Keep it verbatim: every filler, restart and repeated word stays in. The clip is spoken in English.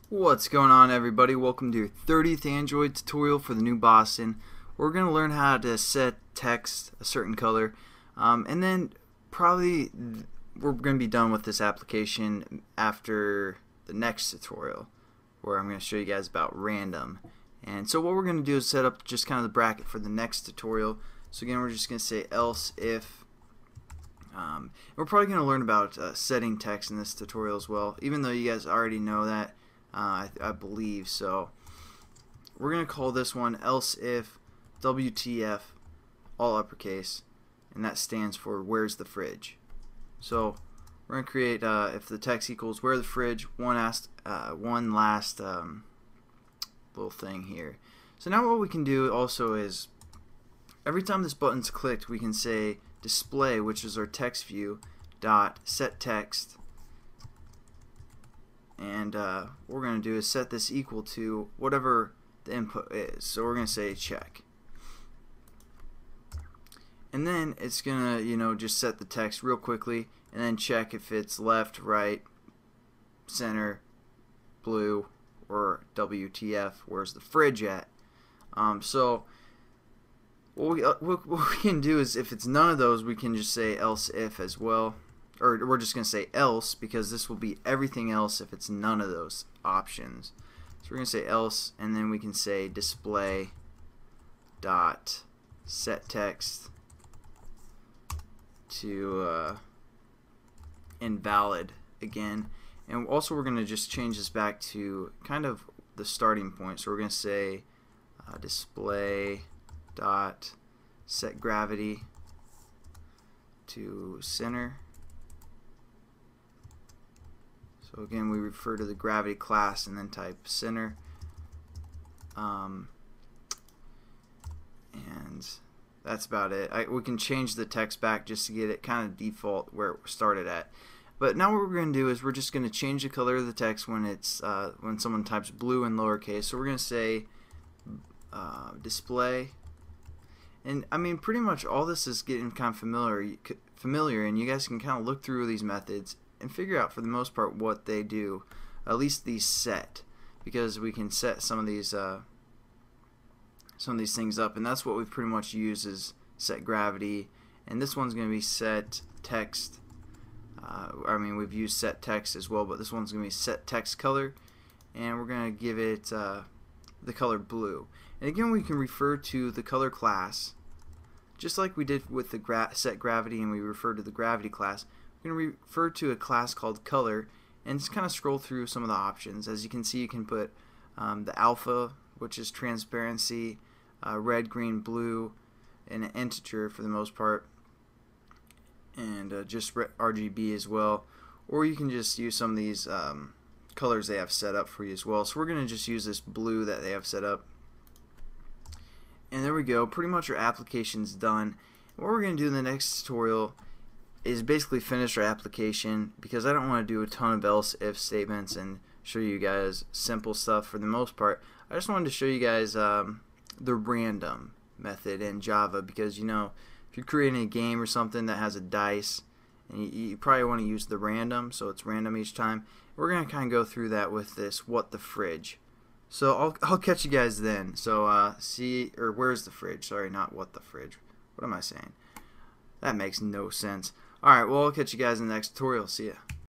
What's going on, everybody? Welcome to your thirtieth Android tutorial for the new Boston. We're going to learn how to set text a certain color, um, and then probably we're going to be done with this application after the next tutorial, where I'm going to show you guys about random. And so what we're going to do is set up just kind of the bracket for the next tutorial. So again, we're just going to say else if. Um, we're probably going to learn about uh, setting text in this tutorial as well, even though you guys already know that. Uh, I, I believe so. We're gonna call this one else if W T F, all uppercase, and that stands for where's the fridge. So we're gonna create uh, if the text equals where the fridge, one last uh, one last um, little thing here. So now what we can do also is every time this button's clicked, we can say display, which is our text view, dot set text. And uh, what we're going to do is set this equal to whatever the input is. So we're going to say check. And then it's going to, you know, just set the text real quickly and then check if it's left, right, center, blue, or W T F, where's the fridge at. Um, so what we, uh, what, what we can do is if it's none of those, we can just say else if as well. Or we're just going to say else because this will be everything else if it's none of those options. So we're going to say else, and then we can say display dot set text to uh, invalid again. And also we're going to just change this back to kind of the starting point. So we're going to say uh, display dot set gravity to center. So again, we refer to the gravity class and then type center. Um, and that's about it. I, we can change the text back just to get it kind of default where it started at. But now what we're going to do is we're just going to change the color of the text when it's uh, when someone types blue in lowercase. So we're going to say uh, display. And I mean, pretty much all this is getting kind of familiar, familiar, and you guys can kind of look through these methods and figure out for the most part what they do, at least these set, because we can set some of these uh, some of these things up, and that's what we pretty much use is set gravity, and this one's going to be set text. Uh, I mean, we've used set text as well, but this one's going to be set text color, and we're going to give it uh, the color blue. And again, we can refer to the color class just like we did with the gra set gravity, and we refer to the gravity class. We're going to refer to a class called color and just kind of scroll through some of the options. As you can see, you can put um, the alpha, which is transparency, uh, red, green, blue, and an integer for the most part, and uh, just R G B as well. Or you can just use some of these um, colors they have set up for you as well. So we're going to just use this blue that they have set up. And there we go. Pretty much our application's done. What we're going to do in the next tutorial is basically finish our application, because I don't want to do a ton of else if statements and show you guys simple stuff for the most part. I just wanted to show you guys um, the random method in Java, because you know, if you're creating a game or something that has a dice, and you, you probably want to use the random, so it's random each time. We're going to kind of go through that with this what the fridge. So I'll, I'll catch you guys then. So uh, see, or where's the fridge? Sorry, not what the fridge. What am I saying? That makes no sense. Alright, well, I'll catch you guys in the next tutorial. See ya.